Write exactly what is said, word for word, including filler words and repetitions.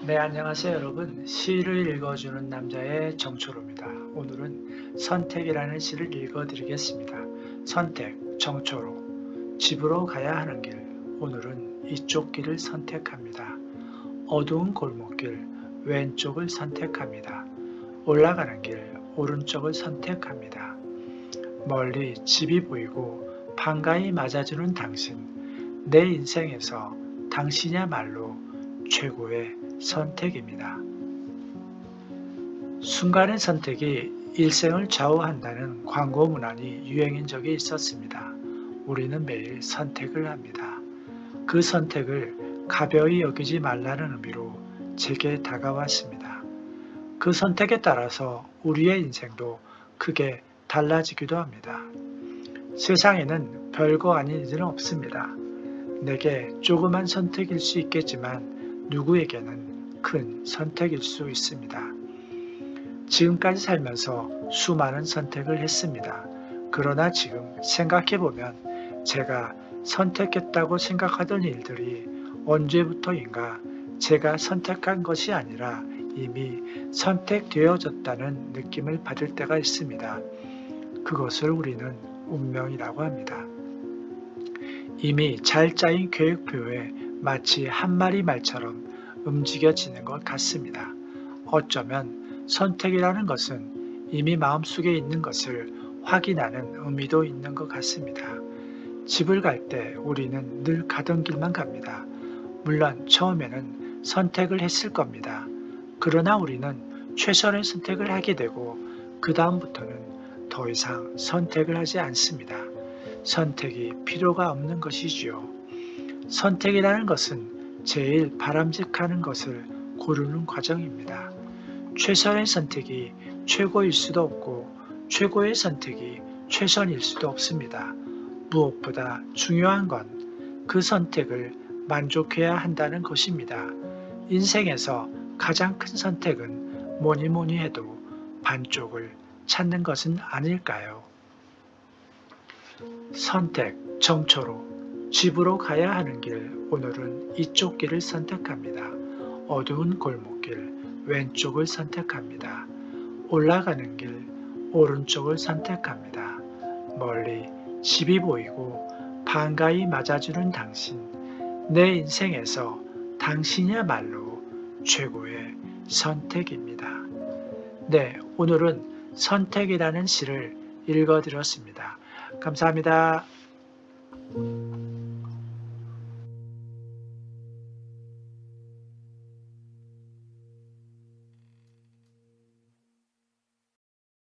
네, 안녕하세요 여러분. 시를 읽어주는 남자의 정초로입니다. 오늘은 선택이라는 시를 읽어드리겠습니다. 선택, 정초로. 집으로 가야 하는 길. 오늘은 이쪽 길을 선택합니다. 어두운 골목길, 왼쪽을 선택합니다. 올라가는 길, 오른쪽을 선택합니다. 멀리 집이 보이고 반가이 맞아주는 당신. 내 인생에서 당신이야말로 최고의 선택입니다. 순간의 선택이 일생을 좌우한다는 광고 문안이 유행인 적이 있었습니다. 우리는 매일 선택을 합니다. 그 선택을 가벼이 여기지 말라는 의미로 제게 다가왔습니다. 그 선택에 따라서 우리의 인생도 크게 달라지기도 합니다. 세상에는 별거 아닌 일은 없습니다. 내게 조그만 선택일 수 있겠지만 누구에게는 큰 선택일 수 있습니다. 지금까지 살면서 수많은 선택을 했습니다. 그러나 지금 생각해보면 제가 선택했다고 생각하던 일들이 언제부터인가 제가 선택한 것이 아니라 이미 선택되어졌다는 느낌을 받을 때가 있습니다. 그것을 우리는 운명이라고 합니다. 이미 잘 짜인 계획표에 마치 한 마리 말처럼 움직여지는 것 같습니다. 어쩌면 선택이라는 것은 이미 마음속에 있는 것을 확인하는 의미도 있는 것 같습니다. 집을 갈 때 우리는 늘 가던 길만 갑니다. 물론 처음에는 선택을 했을 겁니다. 그러나 우리는 최선의 선택을 하게 되고 그 다음부터는 더 이상 선택을 하지 않습니다. 선택이 필요가 없는 것이지요. 선택이라는 것은 제일 바람직한 것을 고르는 과정입니다. 최선의 선택이 최고일 수도 없고 최고의 선택이 최선일 수도 없습니다. 무엇보다 중요한 건 그 선택을 만족해야 한다는 것입니다. 인생에서 가장 큰 선택은 뭐니 뭐니 해도 반쪽을 찾는 것은 아닐까요? 선택, 정초로. 집으로 가야 하는 길, 오늘은 이쪽 길을 선택합니다. 어두운 골목길, 왼쪽을 선택합니다. 올라가는 길, 오른쪽을 선택합니다. 멀리 집이 보이고 반가이 맞아주는 당신. 내 인생에서 당신이야말로 최고의 선택입니다. 네, 오늘은 선택이라는 시를 읽어드렸습니다. 감사합니다.